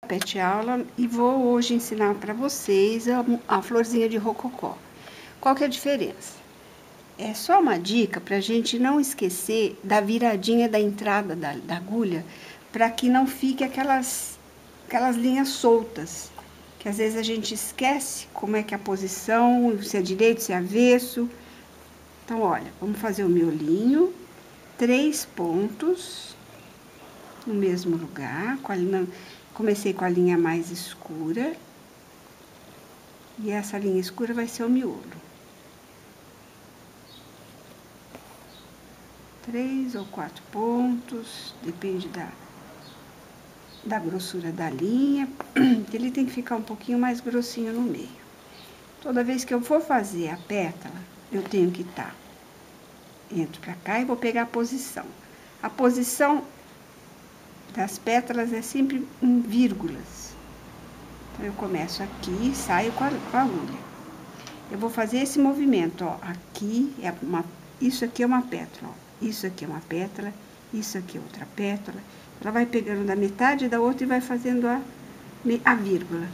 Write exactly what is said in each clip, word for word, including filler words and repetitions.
Pet Aula e vou hoje ensinar para vocês a, a florzinha de rococó. Qual que é a diferença? É só uma dica para a gente não esquecer da viradinha da entrada da, da agulha, para que não fique aquelas, aquelas linhas soltas, que às vezes a gente esquece como é que é a posição, se é direito, se é avesso. Então, olha, vamos fazer o miolinho, três pontos no mesmo lugar, com a linha. Comecei com a linha mais escura. E essa linha escura vai ser o miolo. Três ou quatro pontos, depende da, da grossura da linha. Ele tem que ficar um pouquinho mais grossinho no meio. Toda vez que eu for fazer a pétala, eu tenho que estar. Entro pra cá e vou pegar a posição. A posição das pétalas é sempre em vírgulas. Então, eu começo aqui e saio com a, com a agulha. Eu vou fazer esse movimento, ó. Aqui é uma, isso aqui é uma pétala, ó. Isso aqui é uma pétala, isso aqui é outra pétala. Ela vai pegando da metade da outra e vai fazendo a, a vírgula.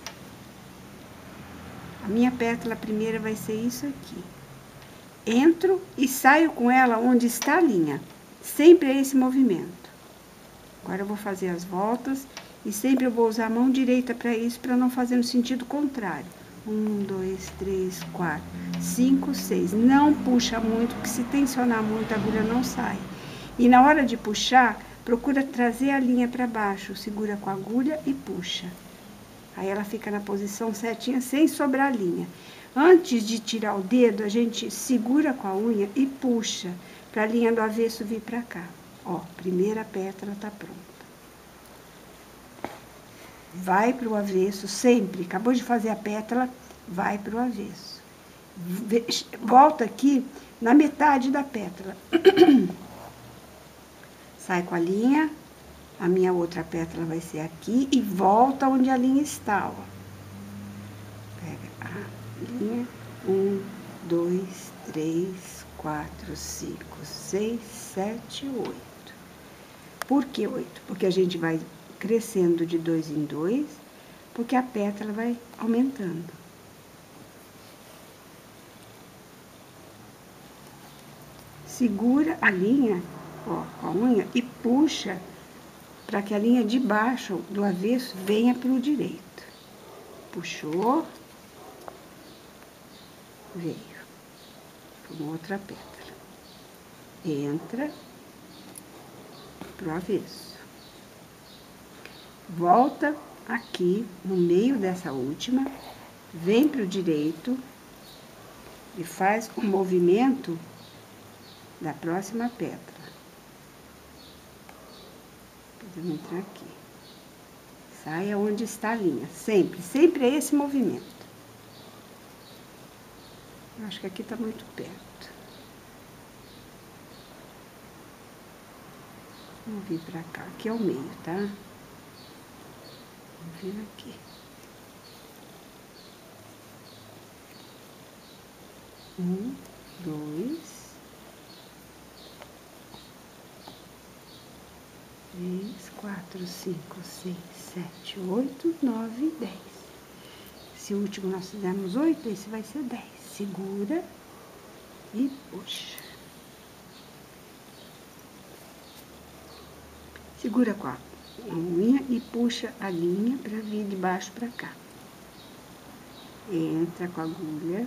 A minha pétala primeira vai ser isso aqui. Entro e saio com ela onde está a linha. Sempre é esse movimento. Agora eu vou fazer as voltas e sempre eu vou usar a mão direita para isso, para não fazer no sentido contrário. Um, dois, três, quatro, cinco, seis. Não puxa muito, porque se tensionar muito a agulha não sai. E na hora de puxar, procura trazer a linha para baixo. Segura com a agulha e puxa. Aí ela fica na posição certinha, sem sobrar linha. Antes de tirar o dedo, a gente segura com a unha e puxa, para a linha do avesso vir para cá. Ó, primeira pétala tá pronta. Vai pro avesso sempre. Acabou de fazer a pétala, vai pro avesso. Volta aqui na metade da pétala. Sai com a linha. A minha outra pétala vai ser aqui e volta onde a linha está, ó. Pega a linha. Um, dois, três, quatro, cinco, seis, sete, oito. Por que oito? Porque a gente vai crescendo de dois em dois, porque a pétala vai aumentando. Segura a linha, ó, com a unha e puxa para que a linha de baixo do avesso venha para o direito. Puxou, veio para outra pétala. Entra pro avesso. Volta aqui no meio dessa última, vem pro direito e faz o movimento da próxima pétala. Podemos entrar aqui. Sai aonde está a linha, sempre, sempre é esse movimento. Eu acho que aqui tá muito perto. Vamos vir pra cá, aqui é o meio, tá? Vamos vir aqui. Um, dois, três, quatro, cinco, seis, sete, oito, nove, dez. Esse último nós fizemos oito, esse vai ser dez. Segura e puxa. Segura com a unha e puxa a linha para vir de baixo para cá. Entra com a agulha.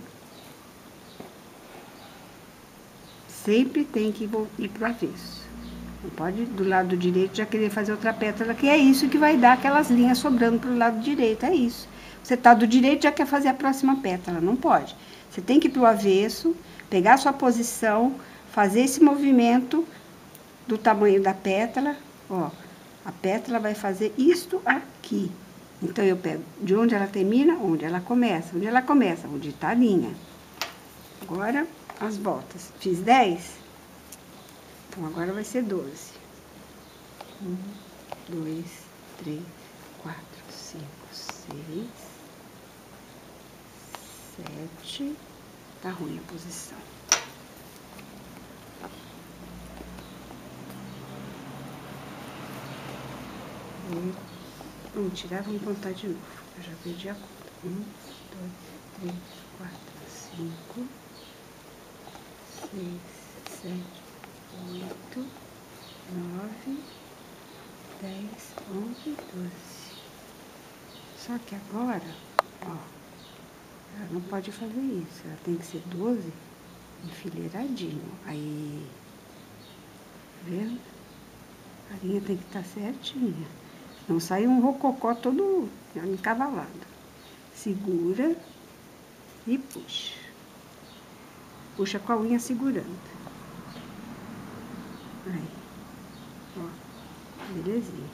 Sempre tem que ir pro avesso. Não pode do lado direito já querer fazer outra pétala, que é isso que vai dar aquelas linhas sobrando pro lado direito, é isso. Você tá do direito já quer fazer a próxima pétala, não pode. Você tem que ir pro avesso, pegar a sua posição, fazer esse movimento do tamanho da pétala. Ó, a pétala vai fazer isto aqui. Então, eu pego de onde ela termina, onde ela começa. Onde ela começa, onde tá a linha. Agora, as voltas. Fiz dez? Então, agora vai ser doze. Um, dois, três, quatro, cinco, seis, sete. Tá ruim a posição. Vamos tirar, vamos contar de novo. Eu já perdi a conta. Um, dois, três, quatro, cinco, seis, sete, oito, nove, dez, onze, doze. Só que agora, ó, ela não pode fazer isso. Ela tem que ser doze enfileiradinho. Aí, tá vendo? A linha tem que estar certinha. Não sai um rococó todo encavalado. Segura e puxa. Puxa com a unha segurando. Aí, ó, belezinha.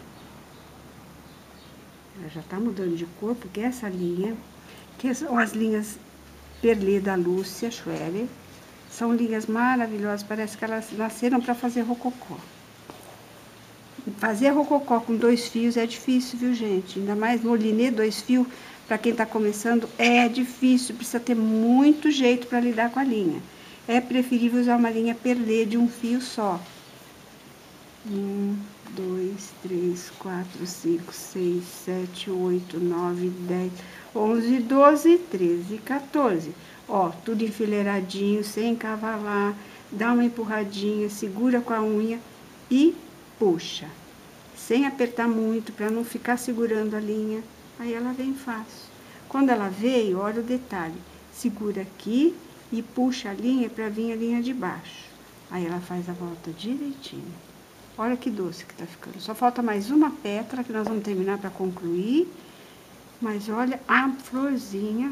Ela já tá mudando de cor, porque essa linha, que são as linhas Perlê da Lúcia Schwerer, são linhas maravilhosas, parece que elas nasceram para fazer rococó. Fazer rococó com dois fios é difícil, viu, gente? Ainda mais molinê, dois fios, para quem tá começando, é difícil, precisa ter muito jeito para lidar com a linha. É preferível usar uma linha Perlê de um fio só. Um, dois, três, quatro, cinco, seis, sete, oito, nove, dez, onze, doze, treze, quatorze. Ó, tudo enfileiradinho, sem encavalar. Dá uma empurradinha, segura com a unha e puxa. Sem apertar muito, para não ficar segurando a linha. Aí ela vem fácil. Quando ela veio, olha o detalhe. Segura aqui e puxa a linha para vir a linha de baixo. Aí ela faz a volta direitinho. Olha que doce que tá ficando. Só falta mais uma pétala que nós vamos terminar para concluir. Mas olha a florzinha.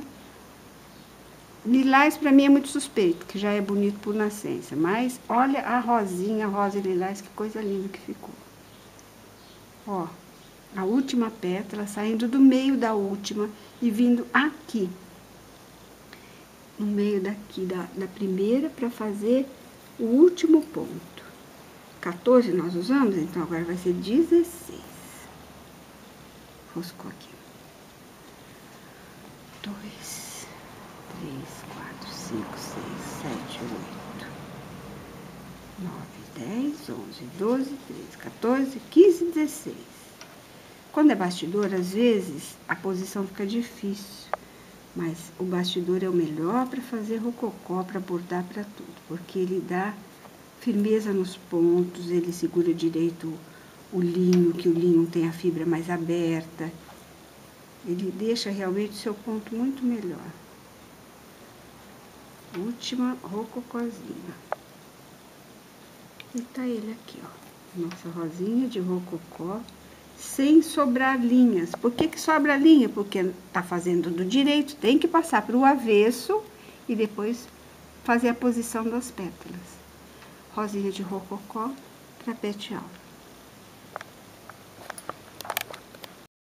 Lilás para mim é muito suspeito, que já é bonito por nascença. Mas olha a rosinha, a rosa e lilás, que coisa linda que ficou. Ó, a última pétala saindo do meio da última e vindo aqui. No meio daqui da, da primeira para fazer o último ponto. quatorze nós usamos, então agora vai ser dezesseis. Roscou aqui. Dois, três, quatro, cinco, seis, sete, oito, nove, dez, onze, doze, treze, quatorze, quinze, dezesseis. Quando é bastidor, às vezes, a posição fica difícil. Mas o bastidor é o melhor para fazer rococó, para bordar para tudo. Porque ele dá firmeza nos pontos, ele segura direito o linho, que o linho tem a fibra mais aberta. Ele deixa realmente o seu ponto muito melhor. Última rococózinha. E tá ele aqui, ó. Nossa rosinha de rococó, sem sobrar linhas. Por que que sobra linha? Porque tá fazendo do direito, tem que passar pro avesso e depois fazer a posição das pétalas. Rosinha de rococó, trapete alto.